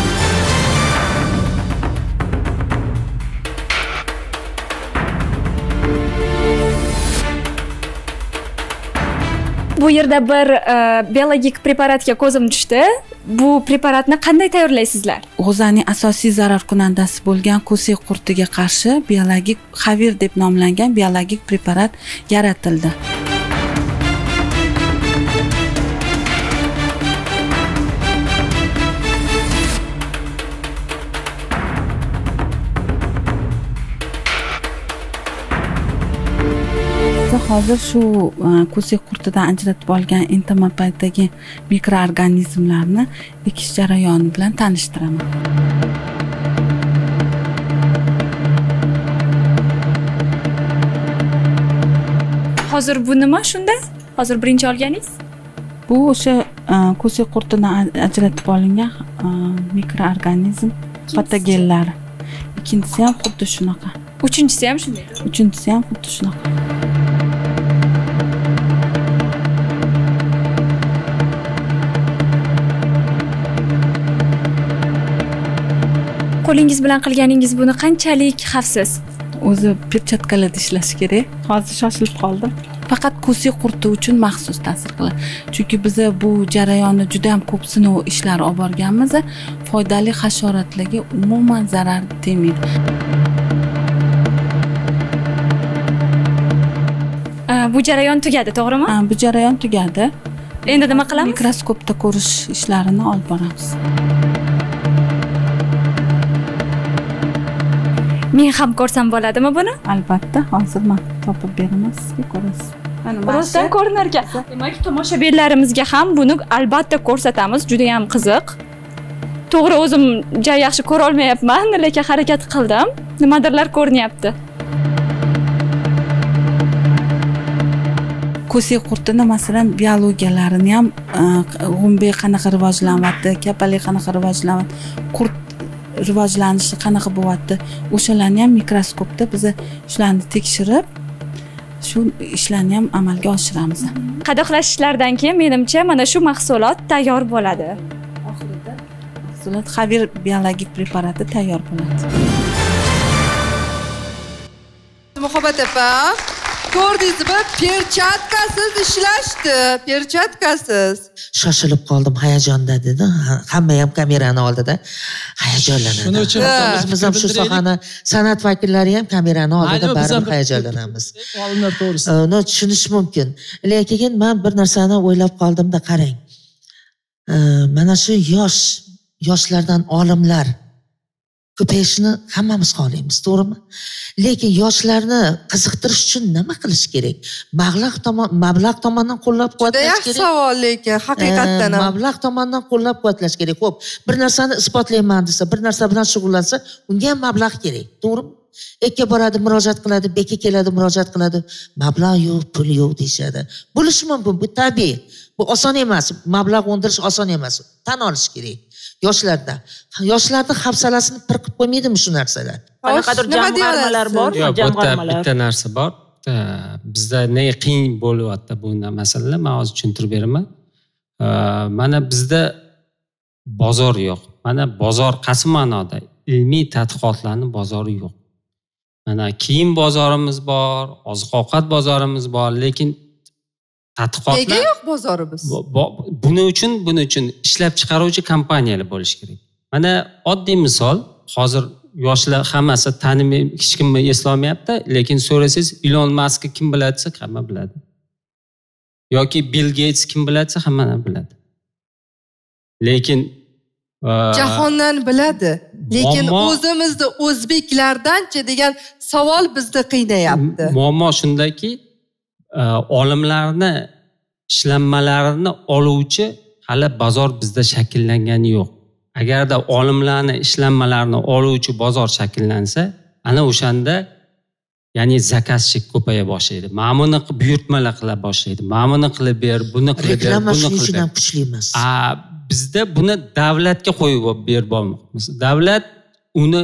Bu yerda bir biologik preparatga ko'zim tushdi. Bu preparatni qanday tayyorlaysizlar? G'o'zaning asosiy zararkunandasi bo'lgan ko'sak qurtiga qarshi biologik Havir deb nomlangan biologik preparat yaratildi. Biza hozir shu ko'sak qurtidan ajratib olgan entomopaydagi mikroorganizmlarni ekish jarayoni bilan tanishtiraman. Hozir bu nima shunda? Hozir birinchi olganingiz? Bu o'sha ko'sak qurtidan ajratib olingan mikroorganizm patogenlari. Ikkinchisi ham xuddi shunaqa. Uchinchisi ham shunday. Uchinchisi ham xuddi shunaqa. Qo'lingiz bilan qilganingiz buni qanchalik xavfsiz? O'zi perchatkalarda ishlash kerak. Hozir shoshilib qoldim. Faqat ko'sak qurti uchun maxsus ta'sir qiladi. Chunki biz bu jarayonni juda ham ko'p sinov ishlar olib borganmiz, foydali hasharotlarga umuman zarar tegmaydi. Bu jarayon tugadi, to'g'rimi? Ha, bu jarayon tugadi. Endi nima qilamiz? Mikroskopda ko'rish ishlarini olib boramiz. Men ham ko'rsam bo'ladimi buni? Albatta, hozir men topib beraman sizga, ko'rasiz. Rostdan ko'rinar ekan. Demak, tomoshabinlarimizga ham buni albatta ko'rsatamiz, juda ham qiziq. To'g'ri, o'zim juda yaxshi ko'ra olmayapman, lekin harakat qildim. Nimadirlar ko'rinyapti. Ko'sak qurtini masalan biologiyalarini ham g'umbe qanaqa rivojlanyapti, kapalik qanaqa rivojlanyapti, qurt rivojlanishi qanaqa bo'lyapti, o'shalarni ham mikroskopda biz shularni tekshirib, shu ishlarni ham amalga oshiramiz. Qadoqlashishlardan keyin menimcha mana shu mahsulot tayyor bo'ladi. Oxirida mahsulot Xavir biologik preparati tayyor bo'ladi. Muhabbat opa, ko'rdingizmi? Perchatkasiz ishlashdi, perchatkasiz. Shoshilib qoldim, hayajonda dedi. Hamma ham kamerani oldida hayajonlanadi. Shuning uchun biz ham shu sohani san'at vakillari ham kamerani oldida baribir hayajonlanamiz. Olimlar to'g'risi. Uni tushunish mumkin. Lekin men bir narsani o'ylab qoldimda, qarang. Mana shu yosh yoshlardan olimlar ko'payishini hammamiz xohlaymiz, to'g'rimi? Lekin yoshlarni qiziqtirish uchun nima qilish kerak? Mablag' tomon, mablag' tomonidan qo'llab-quvvatlash kerak. Juda savol, lekin haqiqatdan ham mablag' tomonidan qo'llab-quvvatlash kerak. Xo'p, bir narsani isbotlayman desa, bir narsa bilan shug'ullansa, unga ham mablag' kerak, to'g'rimi? Ekka boradi, murojaat qiladi, bekka keladi, murojaat qiladi. Mablag' yo'q, pul yo'q deyshadi. Bo'lishi mumkin, bu tabiiy. Bu oson emas. Mablag' undirish oson emas. Tan olish kerak. Yoshlarda. Yoshlarning hafsalasini pir qilib qo'ymaydimi shu narsalar? Qanaqadir jamg'armalar bor, jamg'armalar. Bitta narsa bor. Bizda ne qiyin bo'lyapti bu masalalar, men hozir tushuntirib beraman. Mana bizda bozor yo'q. Mana bozor qaysi ma'noda? Ilmiy tadqiqotlarning bozori yo'q. Mana kiyim bozorimiz bor, oziq-ovqat bozorimiz bor, lekin tadqiqotlar nega yo'q bozorimiz? Buning uchun, buning uchun ishlab chiqaruvchi kompaniyalar bo'lish kerak. Mana oddiy misol, hozir yoshlar hammasi tanimay, hech kimni eslolmayapti, lekin so'rasangiz Elon Muskni kim biladi desa, hamma biladi. Yoki Bill Gates kim biladi desa, hamma biladi. Lekin jahondan biladi. Lekin o'zimizda o'zbeklardanchi degan savol bizni qiynayapti. Muammo shundaki, olimlarni ishlanmalarini oluvchi hali bozor bizda shakllangani yo'q. Agarda olimlarni ishlanmalarini oluvchi bozor shakllansa, ana o'shanda ya'ni zakazchilik ko'paya boshlaydi. Ma'muni buyurtmalar qila boshlaydi. Ma'muni qilib ber, buni qilib ber, buni qilib ber. Kuchli emas. A bizda buni davlatga qo'yib berib bo'lmaymiz. Davlat uni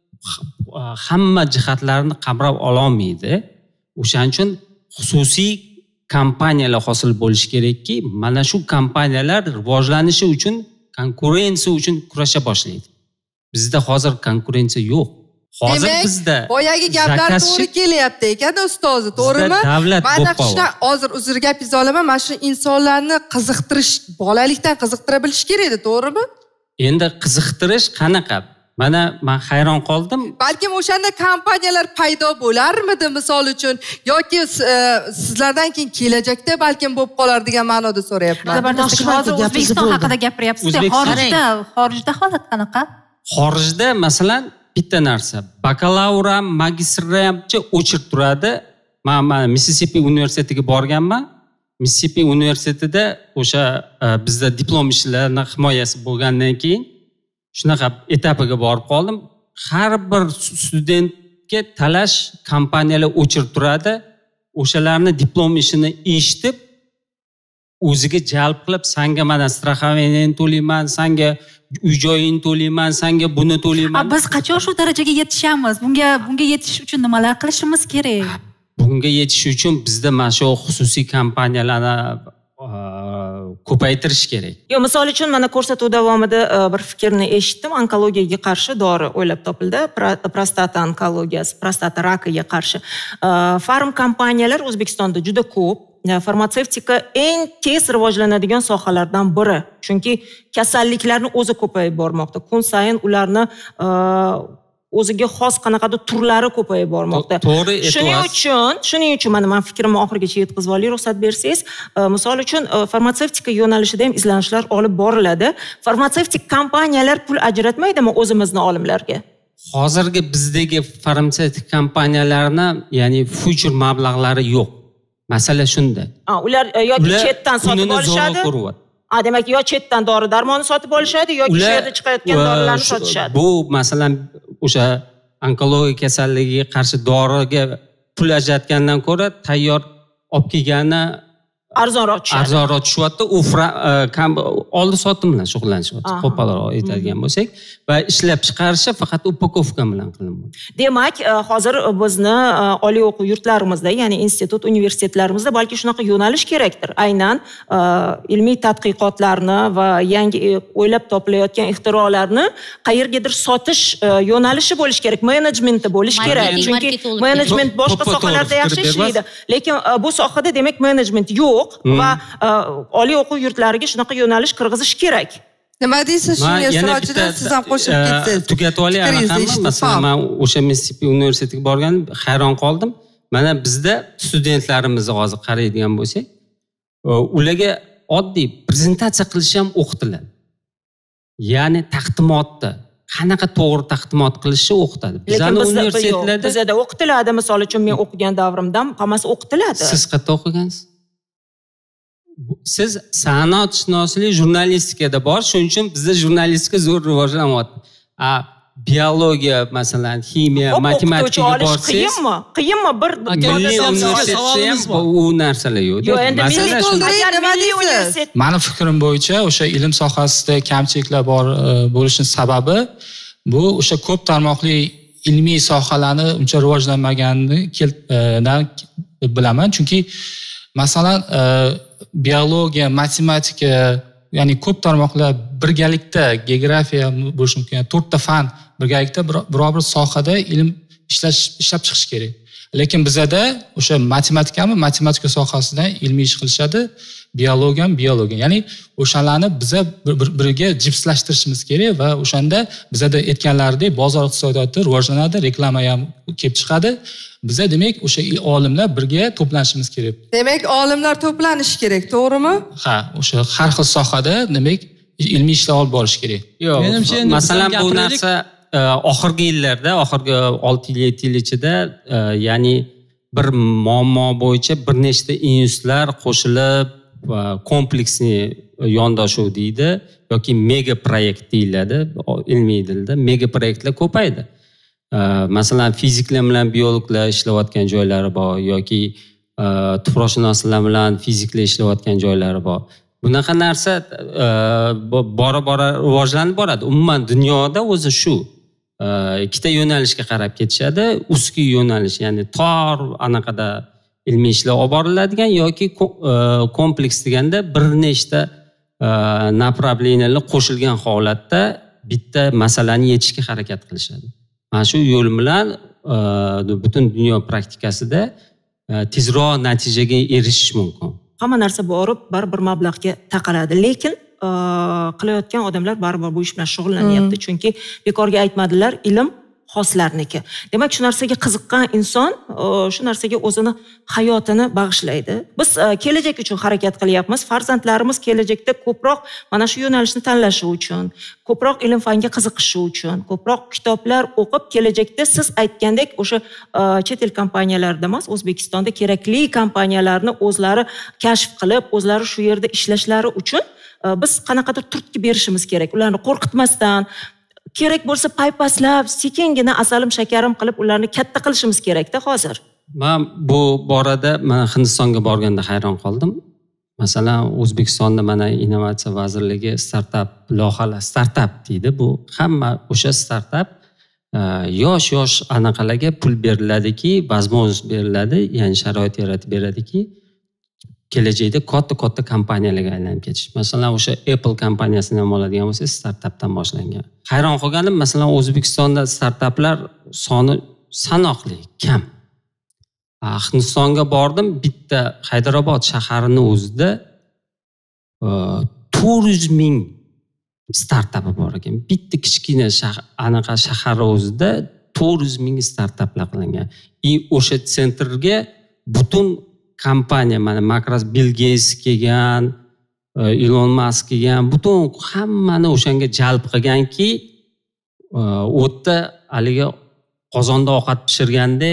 hamma jihatlarini qamrab ola olmaydi. O'shaning uchun xususiy kompaniyalar hosil bo'lishi kerakki, mana shu kompaniyalar rivojlanishi uchun, konkurensiya uchun kurasha boshlaydi. Bizda hozir konkurensiya yo'q. Hozir bizda boyagi gaplar to'g'ri kelyapti ekan ustozi, to'g'rimi? Mana shuna hozir uzr gapingizni olaman, mana shu insonlarni qiziqtirish, bolalikdan qiziqtira bilish kerak edi, to'g'rimi? Endi qiziqtirish qanaqa? Mana men hayron qoldim. Balkim o'shanda kompaniyalar paydo bo'larmidi, misol uchun, yoki sizlardan keyin kelajakda balkim bo'lib qolar degan ma'noda so'rayapman. Hozir O'zbekiston haqida gapiryapsiz. Xorijda, xorijda holat qanaqa? Xorijda masalan bitta narsa, bakalavra, magistrga o'chirib turadi, man man Mississippi universitetiga borganman. Mississippi universitetida o'sha bizda diplom ishlarning himoyasi bo'lgandan keyin shunaqa etapiga borib qoldim. Har bir studentga talash kompaniyalar o'chirib turadi. O'shalarni diplom ishini eshitib o'ziga jalb qilib, senga mana strahovaniyani to'layman, senga uy joyini to'layman, senga buni to'layman. Biz qachon shu darajaga yetishamiz? Bunga bunga yetish uchun nimalar qilishimiz kerak? Bunga yetish uchun bizda mana shu xususiy kompaniyalarni ko'paytirish kerak. Yo, misol uchun mana ko'rsatuv davomida bir fikrni eshitdim. Onkologiyaga qarshi dori o'ylab topildi. Prostata onkologiyasi, prostata rakiga qarshi. Farm kompaniyalar O'zbekistonda juda ko'p. Farmatsevtika eng tez rivojlanadigan sohalardan biri. Chunki kasalliklarni o'zi ko'payib bormoqda. Kun sayin ularni o'ziga xos qanaqadir turlari ko'payib bormoqda. To'g'ri, shuning uchun, shuning uchun mana men fikrimni oxirigacha yetkazib olay, ruxsat bersangiz, misol uchun farmatsevtika yo'nalishida ham izlanishlar olib boriladi. Farmatsevtik kompaniyalar pul ajratmaydimi o'zimizning olimlarga? Hozirgi bizdagi farmatsevtik kompaniyalarni, ya'ni future mablag'lari yo'q. Masala shunda. Ha, ular yoki chetdan sotib olishadi. Ha, demak, yo chetdan dori-darmonni sotib olishadi yoki shu yerda chiqayotgan dorilarni sotishadi. Bu masalan o'sha onkologiya kasalligiga qarshi doriga pul ajratgandan ko'ra tayyor olib kelgani arzonroq tushadi. Arzonroq tushyapti. U oldi sotim bilan shug'ullanishyapti. Qo'polroq aytadigan bo'lsak, va ishlab chiqarishi faqat upakovka bilan qilinadi. Demak, hozir bizni oliy o'quv yurtlarimizda, ya'ni institut, universitetlarimizda balki shunaqa yo'nalish kerakdir. Aynan ilmiy tadqiqotlarni va yangi o'ylab topilayotgan ixtirolarni qayergadir sotish yo'nalishi bo'lish kerak, menejmenti bo'lish kerak. Chunki menejment boshqa sohalarda yaxshi ishlaydi, lekin bu sohada demak menejment yo'q. Va oliy o'quv yurtlariga shunaqa yo'nalish kirg'izish kerak. Nima deysiz shunga Sirojiddin, siz ham qo'shib ketsangiz? Tugatib olay anaqa. Masalan, men o'sha Mississippi universitetiga borganim, hayron qoldim. Mana bizda studentlarimizni hozir qaraydigan bo'lsak, ularga oddiy prezentatsiya qilish ham o'qitiladi. Ya'ni taqdimotda qanaqa to'g'ri taqdimot qilishni o'qitadi. Bizning universitetlarda bizda o'qitiladi. Misol uchun men o'qigan davrimdan hammasi o'qitiladi. Siz qayerda o'qigansiz? Siz sanoatshunoslik jurnalistikada bor, shuning uchun bizda jurnalistika zo'r rivojlanyapti. A biologiya, masalan, ximiya, matematikaga borsangiz, qiyinmi? Qiyinmi bir milliy universitetda ham u narsalar yo'q. Yo'q, endi milliy universitet. Mening fikrim bo'yicha o'sha ilm sohasida kamchiliklar bor bo'lishi sababi bu o'sha ko'p tarmoqli ilmiy sohalarni uncha rivojlanmaganidan bilaman. Chunki masalan biologiya, matematika, ya'ni ko'p tarmoqlar birgalikda, geografiya bo'lishi mumkin, to'rtta fan birgalikda biror bir sohada ilm ishlash ishlab chiqish kerak. Lekin bizda o'sha matematikami, matematika sohasidan ilmiy ish qilishadi, biologiya ham biologiya. Ya'ni o'shalarni biza biriga jipslashtirishimiz kerak va o'shanda bizda aytganlaridek bozor iqtisodiyoti rivojlanadi, reklama ham kelib chiqadi. Biza demak o'sha olimlar birga to'planishimiz kerak. Demak, olimlar to'planishi kerak, to'g'rimi? Ha, o'sha har xil sohada demak ilmiy ishlar olib borish kerak. Yo'q, masalan bu narsa oxirgi yillarda, oxirgi olti yil yetti yil ichida, ya'ni bir muammo bo'yicha bir nechta institutlar qo'shilib kompleksniy yondashuv deydi yoki mega proyekt deyiladi ilmiy tilda. Mega proyektlar ko'paydi. Masalan, fiziklar bilan biologlar ishlayotgan joylari bor yoki tuproqshunoslar bilan fiziklar ishlayotgan joylari bor. Bunaqa narsa bora-bora rivojlanib boradi. Umuman dunyoda o'zi shu ikkita yo'nalishga qarab ketishadi. Ustki yo'nalish, ya'ni tor anaqada ilmiy ishlar olib boriladigan yoki kompleks deganda bir nechta направлениялар qo'shilgan holatda bitta masalani yechishga harakat qilishadi. Mana shu yo'l bilan butun dunyo praktikasida tezroq natijaga erishish mumkin. Hamma narsa borib baribir mablag'ga taqaladi, lekin qilayotgan odamlar baribir bu ish bilan shug'ullanyapti. Chunki bekorga aytmadilar, ilm xoslarniki. Demak, shu narsaga qiziqqan inson shu narsaga o'zini hayotini bag'ishlaydi. Biz kelajak uchun harakat qilyapmiz. Farzandlarimiz kelajakda ko'proq mana shu yo'nalishni tanlashi uchun, ko'proq ilm fanga qiziqishi uchun, ko'proq kitoblar o'qib, kelajakda siz aytgandek o'sha chet el kompaniyalarida emas, O'zbekistonda kerakli kompaniyalarni o'zlari kashf qilib, o'zlari shu yerda ishlashlari uchun biz qanaqadir turtki berishimiz kerak. Ularni qo'rqitmasdan, kerak bo'lsa paypaslab, sekingina asalim shakarim qilib ularni katta qilishimiz kerak-da hozir. Men bu borada mana Hindistonga borganda hayron qoldim. Masalan, O'zbekistonda mana Innovatsiya vazirligi startap loyihalar, startap deydi. Bu hamma o'sha startap yosh-yosh anaqalarga pul beriladiki, возможность beriladi, ya'ni sharoit yaratib beradiki, kelajakda katta-katta kompaniyalarga aylanib ketish. Masalan, o'sha Apple kompaniyasini ham oladigan bo'lsangiz, startapdan boshlangan. Hayron qolganim, masalan, O'zbekistonda startaplar soni sanoqli, kam. Hindistonga bordim, bitta Haydarobod shaharining o'zida to'rt yuz ming startapi bor ekan. Bitta kichkina anaqa shahar o'zida to'rt yuz ming startaplar qilingan. И o'sha sentrga butun kompaniya, mana Microsoft, Bill Gates kelgan, Elon Musk kelgan, butun hammani o'shanga jalb qilganki, u yerda haligi qozonda ovqat pishirganda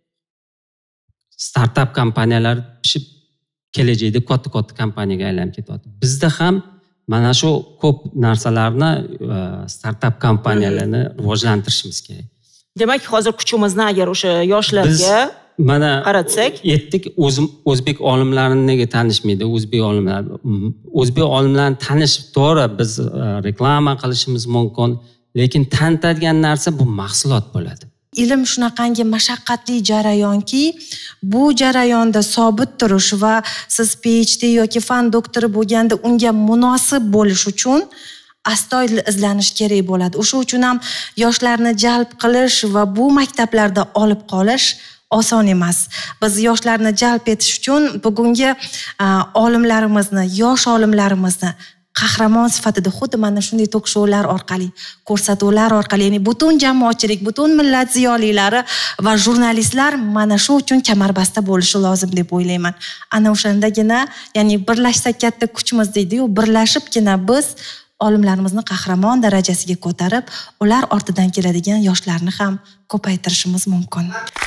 startap kompaniyalar pishib kelajakda katta-katta kompaniyaga aylanib ketyapti. Bizda ham mana shu ko'p narsalarni startap kompaniyalarni rivojlantirishimiz kerak. Demak, hozir kuchimizni agar o'sha yoshlarga mana qaratsak, yetdik. O'zim o'zbek olimlarini nega tanishmaydi? O'zbek olimlar, o'zbek olimlarni tanishib to'g'ri biz reklama qilishimiz mumkin, lekin tanitadigan narsa bu mahsulot bo'ladi. Ilm shunaqangi mashaqqatli jarayonki, bu jarayonda sobit turish va siz PhD yoki fan doktori bo'lganda unga munosib bo'lish uchun astoydil izlanish kerak bo'ladi. O'sha uchun ham yoshlarni jalb qilish va bu maktablarda olib qolish oson emas. Biz yoshlarni jalb etish uchun bugungi olimlarimizni, yosh olimlarimizni qahramon sifatida xuddi mana shunday tok-shoular orqali, ko'rsatuvlar orqali, ya'ni butun jamoatchilik, butun millat ziyolilari va jurnalistlar mana shu uchun kamarbasta bo'lishi lozim deb o'ylayman. Ana o'shandagina, ya'ni birlashsak katta kuchimiz deydi-yu, birlashibgina biz olimlarimizni qahramon darajasiga ko'tarib, ular ortidan keladigan yoshlarni ham ko'paytirishimiz mumkin.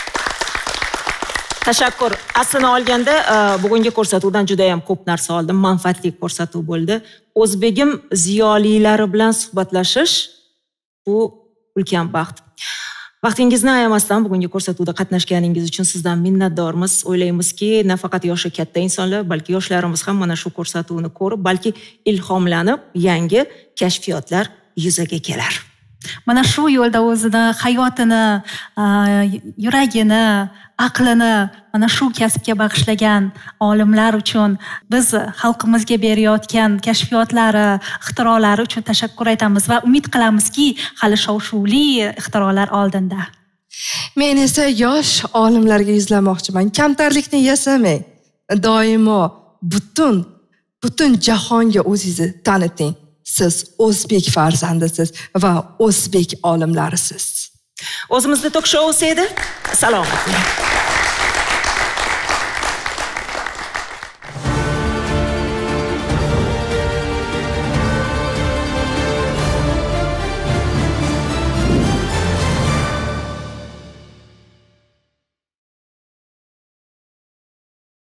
Tashakkur. Aslini olganda bugungi ko'rsatuvdan juda ham ko'p narsa oldim. Manfaatli ko'rsatuv bo'ldi. O'zbegim ziyolilari bilan suhbatlashish bu ulkan baxt. Vaqtingizni ayamasdan bugungi ko'rsatuvda qatnashganingiz uchun sizdan minnatdormiz. O'ylaymizki, nafaqat yoshi katta insonlar, balki yoshlarimiz ham mana shu ko'rsatuvni ko'rib, balki ilhomlanib, yangi kashfiyotlar yuzaga kelar. Mana shu yo'lda o'zini hayotini, yuragini, aqlini mana shu kasbga bag'ishlagan olimlar uchun biz xalqimizga berayotgan kashfiyotlari, ixtirolari uchun tashakkur aytamiz va umid qilamizki, hali shov-shuvli ixtirolar oldinda. Men esa yosh olimlarga yuzlamoqchiman. Kamtarlikni yasamang. Doimo butun butun jahonga o'zingizni taniting. Siz o'zbek farzandisiz va o'zbek olimlarisiz. O'zimizda tok-shou edi. Salomat bo'ling.